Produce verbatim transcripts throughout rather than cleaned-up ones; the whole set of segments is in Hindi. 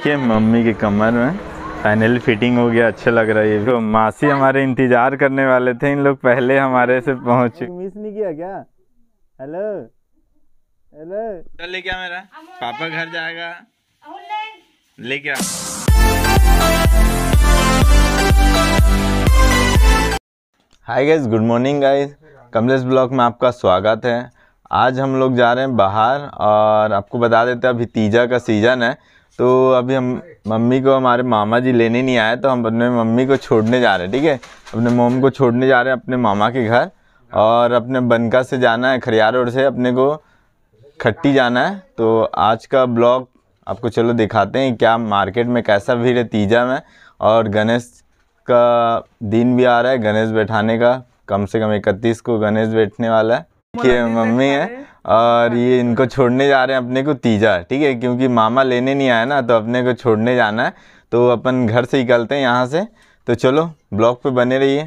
देखिए मम्मी की कमर में फाइनली फिटिंग हो गया, अच्छा लग रहा है ये। तो मासी हमारे इंतजार करने वाले थे, इन लोग पहले हमारे से पहुंच। मिस नहीं किया क्या? हेलो हेलो, चल ले क्या, मेरा पापा घर जाएगा ले क्या। Hi guys, good morning guys, Kamlesh blog में आपका स्वागत है। आज हम लोग जा रहे हैं बाहर और आपको बता देते हैं अभी तीजा का सीज़न है, तो अभी हम मम्मी को हमारे मामा जी लेने नहीं आए, तो हम अपने मम्मी को छोड़ने जा रहे हैं। ठीक है, अपने मोम को छोड़ने जा रहे हैं अपने मामा के घर, और अपने बनका से जाना है, खरियार रोड से अपने को खट्टी जाना है। तो आज का ब्लॉग आपको चलो दिखाते हैं क्या मार्केट में कैसा भीड़ है तीजा में। और गणेश का दिन भी आ रहा है, गणेश बैठाने का, कम से कम इकतीस को गणेश बैठने वाला है। ये मम्मी है और ये इनको छोड़ने जा रहे हैं अपने को तीजा, ठीक है, क्योंकि मामा लेने नहीं आया ना, तो अपने को छोड़ने जाना है। तो अपन घर से निकलते हैं यहाँ से, तो चलो ब्लॉग पे बने रहिए।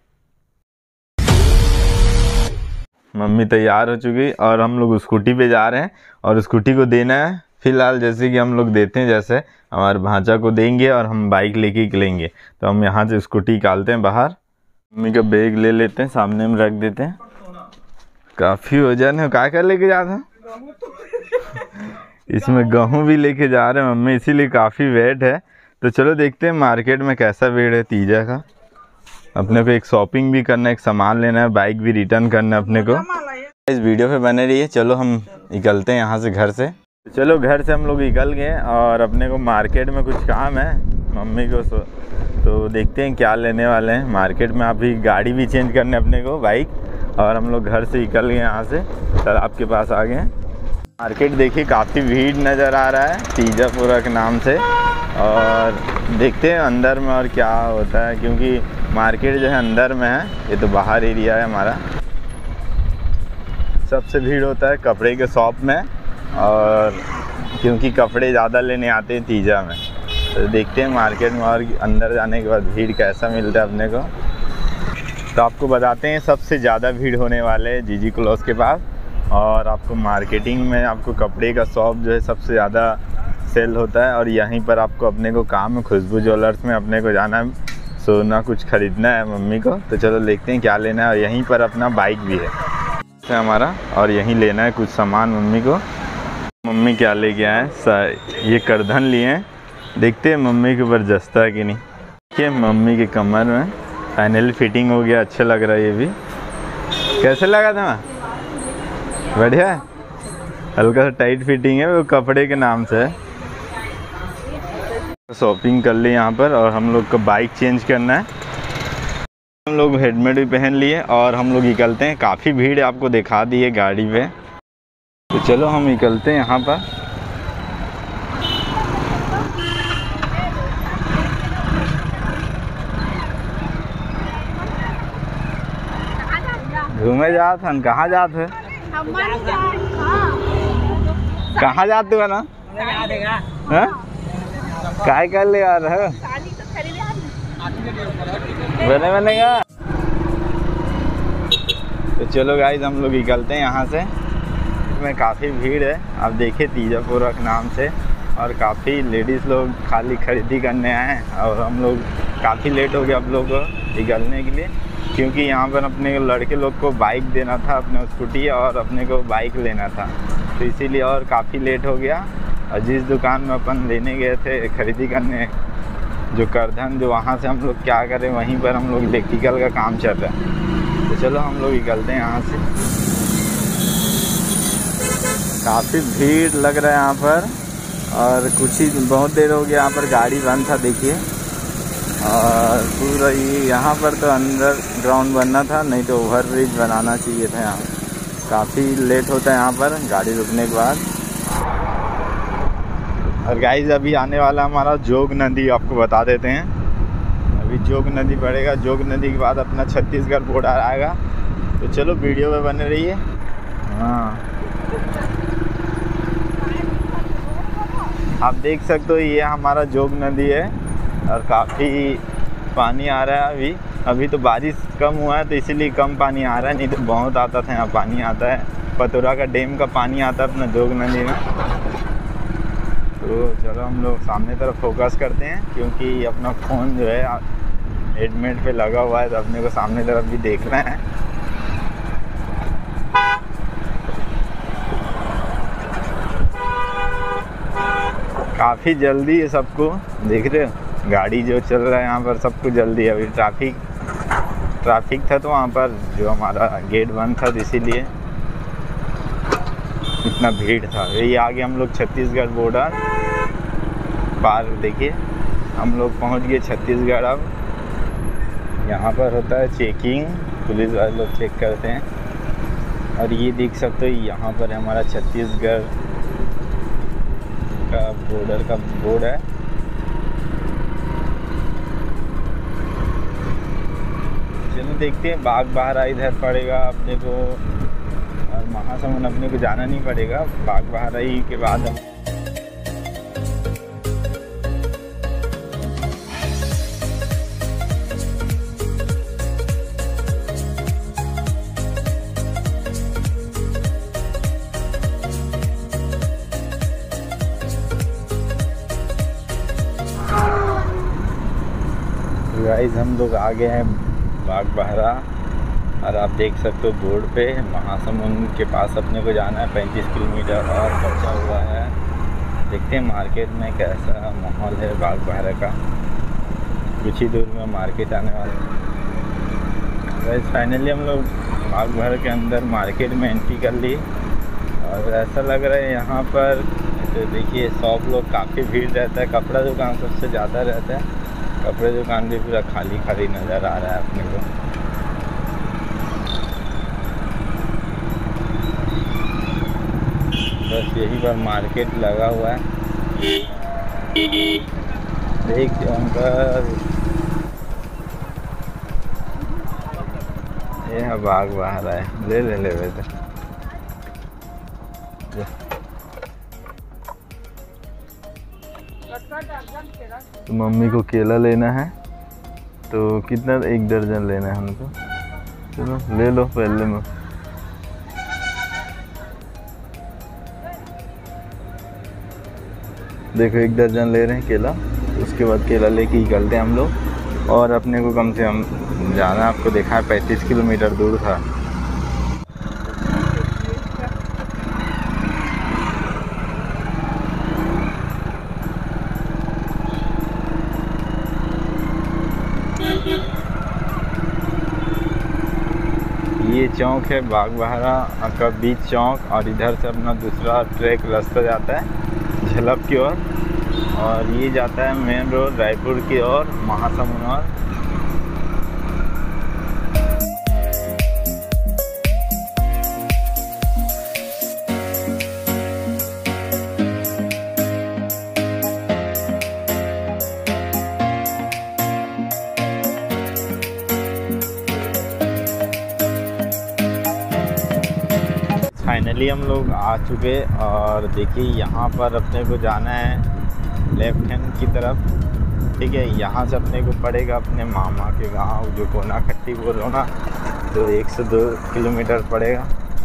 मम्मी तैयार हो चुकी और हम लोग स्कूटी पे जा रहे हैं, और स्कूटी को देना है फिलहाल, जैसे कि हम लोग देते हैं, जैसे हमारे भांजा को देंगे और हम बाइक लेके निकलेंगे। तो हम यहाँ से स्कूटी निकालते हैं बाहर, मम्मी का बैग ले लेते हैं, सामने में रख देते हैं। काफ़ी वजन है, क्या कर लेके जाता इसमें गेहूँ भी लेके जा रहे हैं मम्मी, इसीलिए काफ़ी वेट है। तो चलो देखते हैं मार्केट में कैसा भीड़ है तीजा का। अपने को एक शॉपिंग भी करना है, एक सामान लेना है, बाइक भी रिटर्न करना है अपने को। इस वीडियो पे बने रहिए। चलो हम निकलते हैं यहाँ से घर से। चलो घर से हम लोग निकल गए और अपने को मार्केट में कुछ काम है मम्मी को, तो देखते हैं क्या लेने वाले हैं मार्केट में। अभी गाड़ी भी चेंज करने अपने को, बाइक, और हम लोग घर से निकल गए यहाँ से, तालाब के पास आ गए हैं। मार्केट देखिए काफ़ी भीड़ नज़र आ रहा है तीजापुरा के नाम से, और देखते हैं अंदर में और क्या होता है, क्योंकि मार्केट जो है अंदर में है, ये तो बाहर एरिया है हमारा। सबसे भीड़ होता है कपड़े के शॉप में, और क्योंकि कपड़े ज़्यादा लेने आते हैं तीजा में। तो देखते हैं मार्केट में और अंदर जाने के बाद भीड़ कैसा मिलता है अपने को। तो आपको बताते हैं सबसे ज़्यादा भीड़ होने वाले है जीजी क्लॉथ के पास, और आपको मार्केटिंग में आपको कपड़े का शॉप जो है सबसे ज़्यादा सेल होता है। और यहीं पर आपको अपने को काम है, खुशबू ज्वेलर्स में अपने को जाना है, सोना कुछ ख़रीदना है मम्मी को। तो चलो देखते हैं क्या लेना है, और यहीं पर अपना बाइक भी है हमारा, और यहीं लेना है कुछ सामान मम्मी को। मम्मी क्या लेके आए, ये करधन लिए हैं, देखते हैं मम्मी के ऊपर जचता है कि नहीं। देखिए मम्मी के कमर में फाइनली फिटिंग हो गया, अच्छा लग रहा है ये भी। कैसे लगा था? बढ़िया, हल्का सा टाइट फिटिंग है, वो कपड़े के नाम से है। शॉपिंग कर ली यहाँ पर, और हम लोग को बाइक चेंज करना है। हम लोग हेलमेट भी पहन लिए और हम लोग निकलते हैं। काफ़ी भीड़ आपको दिखा दी है गाड़ी पे, तो चलो हम निकलते हैं यहाँ पर। घूमे जात हन, कहाँ जात है, कहाँ जाते हो ना, काय कर ले यार है बने बनेगा। तो चलो गाइस हम लोग निकलते हैं यहाँ से। में काफ़ी भीड़ है, आप देखिए तीजापुरा के नाम से, और काफ़ी लेडीज़ लोग खाली खरीदी करने आए हैं, और हम लोग काफ़ी लेट हो गया आप लोग को निकलने के लिए, क्योंकि यहाँ पर अपने लड़के लोग को बाइक देना था, अपने स्कूटी, और अपने को बाइक लेना था, तो इसीलिए और काफ़ी लेट हो गया। और जिस दुकान में अपन लेने गए थे खरीदी करने, जो करधन, जो वहाँ से हम लोग क्या करें, वहीं पर हम लोग इलेक्ट्रिकल का काम चल रहा है। तो चलो हम लोग निकलते हैं यहाँ से। काफ़ी भीड़ लग रहा है यहाँ पर, और कुछ ही बहुत देर हो गया यहाँ पर गाड़ी बंद था देखिए। और पूरा ये यहाँ पर तो अंडर ग्राउंड बनना था, नहीं तो ओवर ब्रिज बनाना चाहिए था यहाँ। काफ़ी लेट होता है यहाँ पर गाड़ी रुकने के बाद। और गाइस अभी आने वाला हमारा जोग नदी, आपको बता देते हैं। अभी जोग नदी पड़ेगा, जोग नदी के बाद अपना छत्तीसगढ़ बॉर्डर आएगा। तो चलो वीडियो में बने रहिए। हाँ, आप देख सकते हो ये हमारा जोग नदी है, और काफ़ी पानी आ रहा है अभी। अभी तो बारिश कम हुआ है, तो इसीलिए कम पानी आ रहा है, नहीं तो बहुत आता था यहाँ पानी आता है। पतोरा का डैम का पानी आता है अपना जोग नदी में। तो तो चलो हम लोग सामने तरफ फोकस करते हैं, क्योंकि अपना फ़ोन जो है हेडमेट पे लगा हुआ है, तो अपने को सामने तरफ भी देखना है। काफ़ी जल्दी है सबको, देख रहे हो गाड़ी जो चल रहा है यहाँ पर, सबको जल्दी है। अभी ट्रैफिक ट्रैफिक था तो वहाँ पर जो हमारा गेट बंद था, तो इसीलिए इतना भीड़ था। यही आगे हम लोग छत्तीसगढ़ बॉर्डर पार, देखिए हम लोग पहुँच गए छत्तीसगढ़। अब यहाँ पर होता है चेकिंग, पुलिस वाले लोग चेक करते हैं। और ये देख सकते हो यहाँ पर हमारा छत्तीसगढ़ का बॉर्डर का बोर्ड है। चलो देखते हैं, बागबाहरा इधर पड़ेगा अपने को, और महासमुंद अपने को जाना नहीं पड़ेगा। बागबाहरा ही के बाद हम गाइस हम लोग आ गए हैं बागबाहरा, और आप देख सकते हो बोर्ड पे महासमुंद के पास अपने को जाना है। पैंतीस किलोमीटर और बचा हुआ है। देखते हैं मार्केट में कैसा माहौल है बागबाहरा का। कुछ ही दूर में मार्केट आने वाला है। गाइस फाइनली हम लोग बागबाहरा के अंदर मार्केट में एंट्री कर ली, और ऐसा लग रहा है यहाँ पर, तो देखिए शॉप लोग काफ़ी भीड़ रहता है। कपड़ा दुकान सबसे ज़्यादा रहता है, कपड़े दुकान भी पूरा खाली खाली नज़र आ रहा है अपने को। बस यही पर मार्केट लगा हुआ है। देख अंकल, ये है बागबाहरा है, ले ले ले वैसे। तो मम्मी को केला लेना है, तो कितना, एक दर्जन लेना है हमको। चलो ले लो पहले में। देखो एक दर्जन ले रहे हैं केला, उसके बाद केला लेके ही निकलते हैं हम लोग। और अपने को कम से कम जाना, आपको देखा है पैंतीस किलोमीटर दूर था। ये चौक है बागबाहरा का बीच चौक, और इधर से अपना दूसरा ट्रैक रास्ता जाता है झलप की ओर, और ये जाता है मेन रोड रायपुर की ओर, महासमुंद और। फाइनली हम लोग आ चुके, और देखिए यहाँ पर अपने को जाना है लेफ्ट हैंड की तरफ। ठीक है, यहाँ से अपने को पड़ेगा अपने मामा के गांव, जो कोना खट्टी बोल रहा ना, तो एक से दो किलोमीटर पड़ेगा।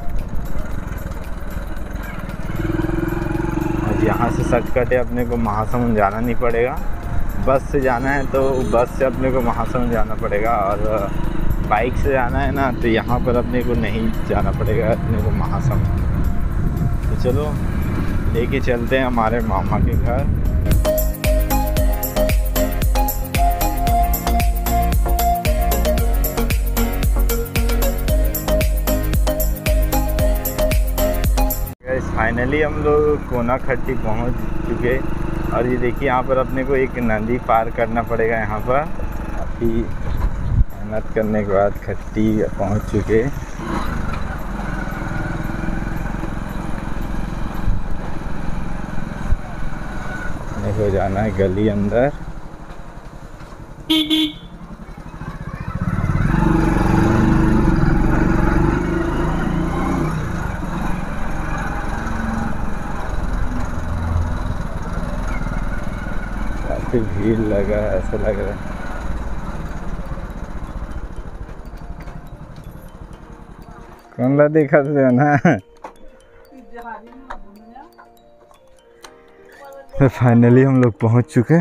और यहाँ से शॉर्टकट है, अपने को महासमुंद जाना नहीं पड़ेगा। बस से जाना है तो बस से अपने को महासमुंद जाना पड़ेगा, और बाइक से जाना है ना, तो यहाँ पर अपने को नहीं जाना पड़ेगा, अपने को महासमुंद। तो चलो लेके चलते हैं हमारे मामा के घर। फाइनली हम लोग कोना खट्टी पहुँच चुके, और ये देखिए यहाँ पर अपने को एक नदी पार करना पड़ेगा। यहाँ पर काफ़ी मेहनत करने के बाद खट्टी पहुँच चुके। अपने को जाना है गली अंदर। काफ़ी भीड़ लगा है, ऐसा लग रहा है। कौन ला देखा था ना तो फाइनली हम लोग पहुंच चुके,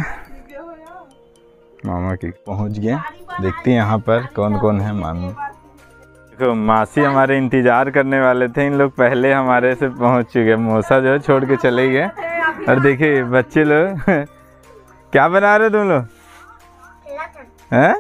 मामा के पहुंच गए। देखते हैं यहाँ पर कौन कौन है। मामी देखो, मासी हमारे इंतज़ार करने वाले थे, इन लोग पहले हमारे से पहुंच चुके। मौसा जो है छोड़ के चले गए। और देखिए बच्चे लोग क्या बना रहे तुम लोग हैं?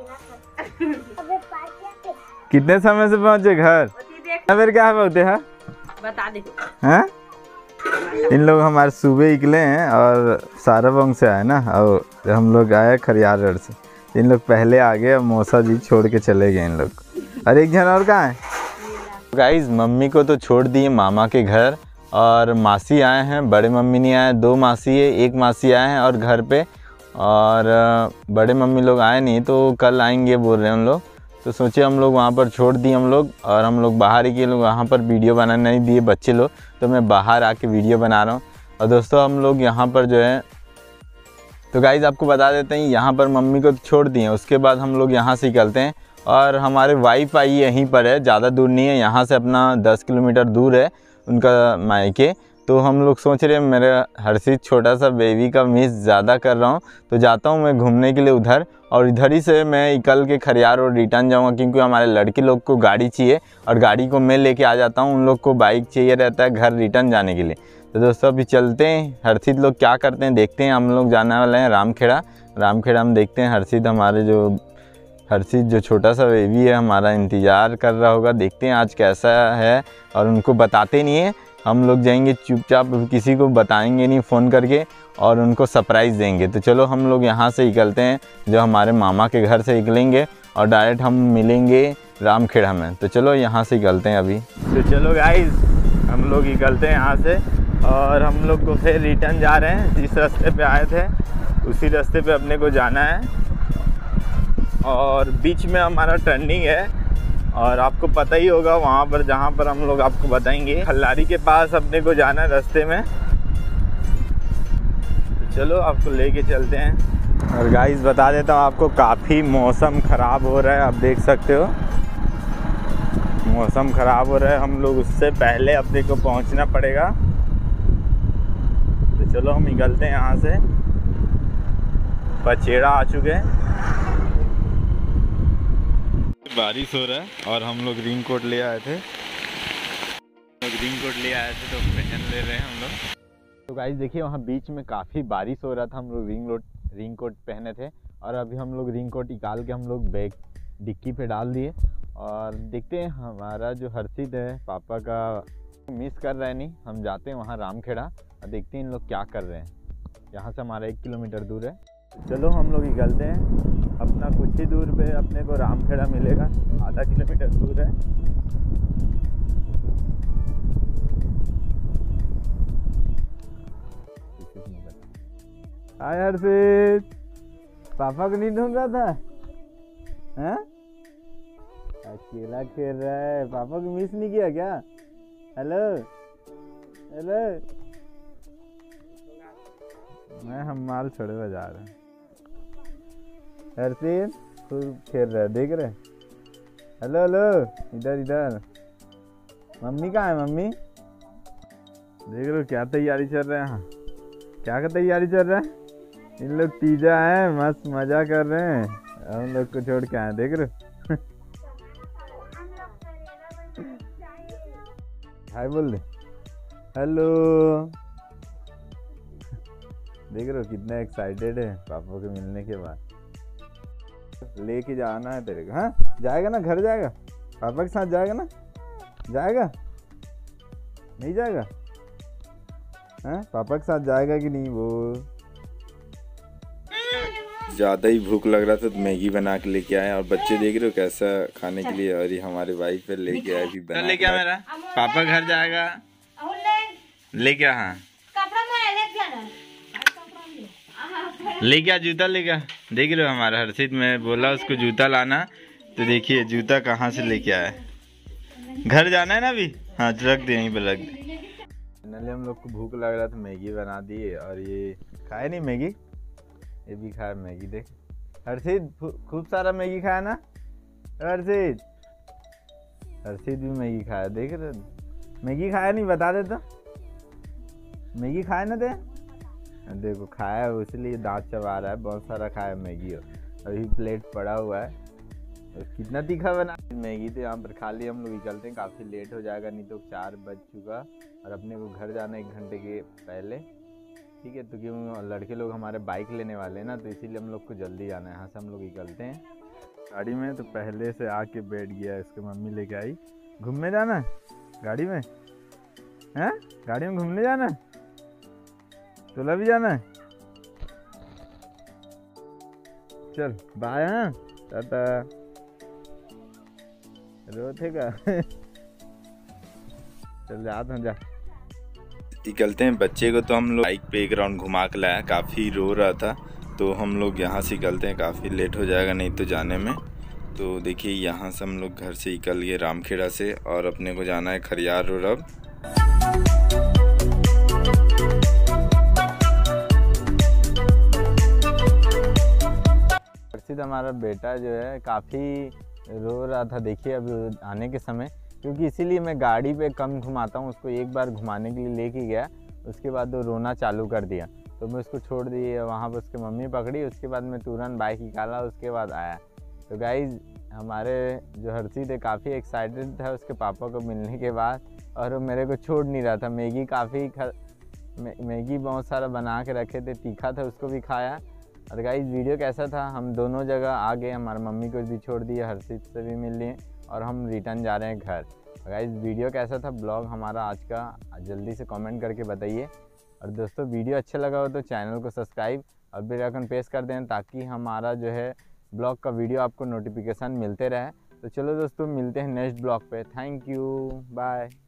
कितने समय से पहुंचे घर? फिर क्या बोलते हैं बता दे हैं? इन लोग हमारे सुबह निकले हैं और साराबंग से आए ना, और हम लोग आए खरियार रोड से। इन लोग पहले आ गए, मौसा जी छोड़ के चले गए इन लोग। और एक जन और कहाँ है? गाइस मम्मी को तो छोड़ दिए मामा के घर, और मासी आए हैं, बड़े मम्मी नहीं आए। दो मासी है, एक मासी आए हैं और घर पे, और बड़े मम्मी लोग आए नहीं, तो कल आएंगे बोल रहे हैं उन लोग। तो सोचे हम लोग वहाँ पर छोड़ दिए हम लोग, और हम लोग बाहर ही के लोग वहाँ पर वीडियो बनाने नहीं दिए बच्चे लोग, तो मैं बाहर आके वीडियो बना रहा हूँ। और दोस्तों हम लोग यहाँ पर जो है, तो गाइस आपको बता देते हैं, यहाँ पर मम्मी को छोड़ दिए, उसके बाद हम लोग यहाँ से निकलते हैं। और हमारे वाइफ आई यहीं पर है, ज़्यादा दूर नहीं है, यहाँ से अपना दस किलोमीटर दूर है उनका मायके। तो हम लोग सोच रहे हैं, मेरे हर्षित छोटा सा बेबी का मिस ज़्यादा कर रहा हूँ, तो जाता हूँ मैं घूमने के लिए उधर, और इधर ही से मैं निकल के खरियार और रिटर्न जाऊँगा, क्योंकि हमारे लड़के लोग को गाड़ी चाहिए और गाड़ी को मैं लेके आ जाता हूँ। उन लोग को बाइक चाहिए रहता है घर रिटर्न जाने के लिए। तो दोस्तों अभी चलते हैं, हर्षित लोग क्या करते हैं देखते हैं। हम लोग जाने वाले हैं रामखेड़ा। रामखेड़ा हम देखते हैं, हर्षित हमारे जो हर्षित जो छोटा सा बेबी है हमारा इंतज़ार कर रहा होगा। देखते हैं आज कैसा है, और उनको बताते नहीं है, हम लोग जाएंगे चुपचाप, किसी को बताएंगे नहीं फ़ोन करके, और उनको सरप्राइज़ देंगे। तो चलो हम लोग यहाँ से निकलते हैं, जो हमारे मामा के घर से निकलेंगे और डायरेक्ट हम मिलेंगे रामखेड़ा में। तो चलो यहाँ से निकलते हैं अभी। तो चलो गाइस हम लोग निकलते हैं यहाँ से, और हम लोग को फिर रिटर्न जा रहे हैं। जिस रास्ते पे आए थे उसी रास्ते पे अपने को जाना है, और बीच में हमारा टर्निंग है, और आपको पता ही होगा वहाँ पर जहाँ पर हम लोग आपको बताएंगे। खल्लारी के पास अपने को जाना है रास्ते में, तो चलो आपको लेके चलते हैं। और गाइस बता देता हूँ आपको, काफ़ी मौसम ख़राब हो रहा है, आप देख सकते हो मौसम ख़राब हो रहा है। हम लोग उससे पहले अपने को पहुँचना पड़ेगा। तो चलो हम निकलते हैं यहाँ से। पचेड़ा आ चुके हैं, बारिश हो रहा है, और हम लोग रेन कोट ले आए थे रेन कोट ले आए थे तो पहन ले रहे हैं हम लोग। तो गाइस देखिए वहाँ बीच में काफ़ी बारिश हो रहा था, हम लोग रेन कोट रेन कोट पहने थे, और अभी हम लोग रेन कोट निकाल के हम लोग बैग डिक्की पे डाल दिए। और देखते हैं हमारा जो हर्षित है पापा का मिस कर रहा है नहीं, हम जाते हैं वहाँ रामखेड़ा और देखते हैं इन लोग क्या कर रहे हैं। यहाँ से हमारा एक किलोमीटर दूर है। चलो हम लोग निकलते हैं, अपना कुछ ही दूर पे अपने को रामखेड़ा मिलेगा, आधा किलोमीटर दूर है। हाय हर्षित, पापा को नहीं ढूंढ रहा था हैं? अकेला खेल रहा है, पापा को मिस नहीं किया क्या? हेलो हेलो, मैं हम माल छोड़े बजा रहे हैं। हर्षित खूब खेल रहा है, देख रहे? हेलो हेलो, इधर इधर। मम्मी कहाँ है? मम्मी देख रहे हो क्या तैयारी चल रहा है यहाँ? क्या का तैयारी चल रहा है? इन लोग तीजा है, मस्त मजा कर रहे हैं, हम लोग को छोड़ के आए, देख रहे हो? हाय बोल दे, हेलो। देख रहे हो कितना एक्साइटेड है पापा के मिलने के बाद। लेके जाना है तेरे को, हाँ? जाएगा ना, घर जाएगा? पापा के साथ जाएगा ना? जाएगा नहीं जाएगा? हाँ पापा के साथ जाएगा कि नहीं? वो ज़्यादा ही भूख लग रहा था तो मैगी बना के लेके आए, और बच्चे देख रहे हो कैसा खाने के लिए। और ये हमारे वाइफ पे लेके आए भी बना। लेके आ मेरा पापा घर जाएगा, लेके आ। हाँ लेके आ, जूता लेके आ। देख रहे हो हमारा हर्षित, में बोला उसको जूता लाना, तो देखिए जूता कहाँ से लेके आया। घर जाना है ना अभी? हाँ रख दे, यहीं पर रख दे। फाइनली हम लोग को भूख लग रहा था, मैगी बना दिए, और ये खाए नहीं मैगी, ये भी खाया मैगी। देख हर्षित खूब सारा मैगी खाया ना हर्षित? हर्षित भी मैगी खाया, देख रहे? मैगी खाया नहीं, बता दे तो। मैगी खाया ना थे? देखो खाया है इसलिए दांत चबा रहा है, बहुत सारा खाया है मैगी। अभी प्लेट पड़ा हुआ है। कितना तीखा बना मैगी। तो यहाँ पर खा लिया हम लोग, निकलते हैं, काफ़ी लेट हो जाएगा, नहीं तो चार बज चुका और अपने को घर जाना एक घंटे के पहले। ठीक है, तो क्यों लड़के लोग हमारे बाइक लेने वाले हैं ना, तो इसीलिए हम लोग को जल्दी जाना है। यहाँ से हम लोग निकलते हैं गाड़ी में। तो पहले से आके बैठ गया, इसके मम्मी लेके आई। घूमने जाना गाड़ी में है, गाड़ी में घूमने जाना, तोला भी जाना है। चल बाय। हाँ टाटा। रोतेगा चल जा जा। निकलते हैं। बच्चे को तो हम लोग बाइक पे एक राउंड घुमा के लाया, काफ़ी रो रहा था, तो हम लोग यहाँ से निकलते हैं, काफ़ी लेट हो जाएगा नहीं तो जाने में। तो देखिए यहाँ से हम लोग घर से निकल गए रामखेड़ा से, और अपने को जाना है खरियार रोड। अब हर्षित हमारा बेटा जो है काफ़ी रो रहा था, देखिए अभी आने के समय, क्योंकि इसीलिए मैं गाड़ी पे कम घुमाता हूँ उसको। एक बार घुमाने के लिए लेके गया, उसके बाद वो रोना चालू कर दिया, तो मैं उसको छोड़ दिए वहाँ पर। उसके मम्मी पकड़ी, उसके बाद मैं तुरंत बाइक निकाला, उसके बाद आया। तो गाइज हमारे जो हर्षित है काफ़ी एक्साइटेड था उसके पापा को मिलने के बाद, और वो मेरे को छोड़ नहीं रहा था। मैगी काफ़ी ख मैगी बहुत सारा बना के रखे थे, तीखा था, उसको भी खाया। और गाइज वीडियो कैसा था, हम दोनों जगह आ गए, हमारी मम्मी को भी छोड़ दिए, हर्षित से भी मिल लिए, और हम रिटर्न जा रहे हैं घर। गाइज वीडियो कैसा था ब्लॉग हमारा आज का, जल्दी से कमेंट करके बताइए। और दोस्तों वीडियो अच्छा लगा हो तो चैनल को सब्सक्राइब और बेल आइकन प्रेस कर दें, ताकि हमारा जो है ब्लॉग का वीडियो आपको नोटिफिकेशन मिलते रहे। तो चलो दोस्तों मिलते हैं नेक्स्ट ब्लॉग पे। Thank you, bye.